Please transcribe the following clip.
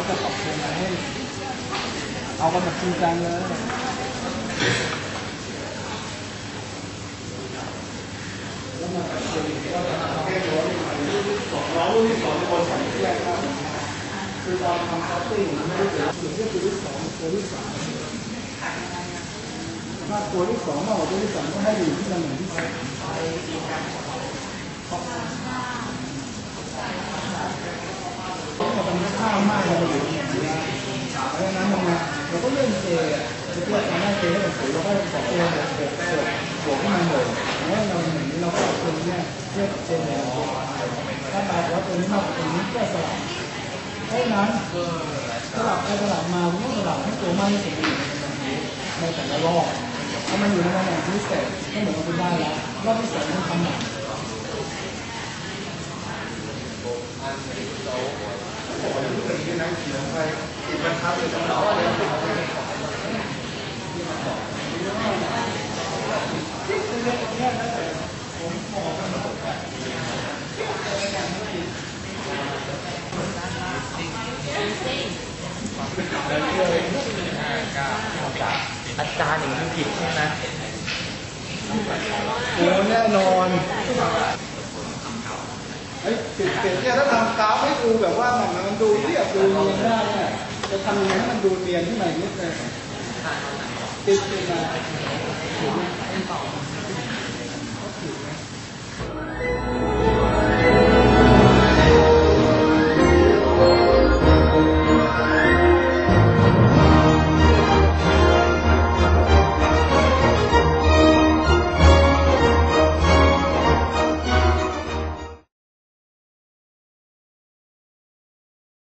จะปรับปรุงอะไรให้เอากันแบบจริงจังเลยเรารุ่นที่สองคนสองแรกครับคือตอนทำคัสติ้งไม่ได้เกิดขึ้นก็คือที่สองตัวที่สามถ้าตัวที่สองมากกว่าตัวที่สามก็ให้อยู่ที่ตำแหน่งที่สามมันไม่ข้ามมากเลยเพราะฉะนั้นเราก็เลื่อนเจจะเพื่อทำให้เจให้เป็นสูงเราก็ขอเจบวกให้มันเลยแล้วเราอย่างนี้เราก็เอาตัวนี้เทียบกับเจแล้วถ้าตายแล้วตัวนี้มากกว่าตัวนี้ก็สลับเพราะฉะนั้นสลับไปสลับมาต้องสลับให้ตัวมากที่สุดในแต่ละรอบถ้ามันอยู่ในตำแหน่งที่เสร็จก็เหมือนกับคุณได้แล้วรอบที่สองต้องทำใหม่อาจารย์อย่างนี้ผิดใช่ไหมโอ้แน่นอนไอ้ปิดเนี่ยถ้าทำกราฟให้ดูแบบว่ามันดูเรียบดูเนียนได้เนี่ยจะทำยังไงให้มันดูเนียนขึ้นมานิดนึงติดมา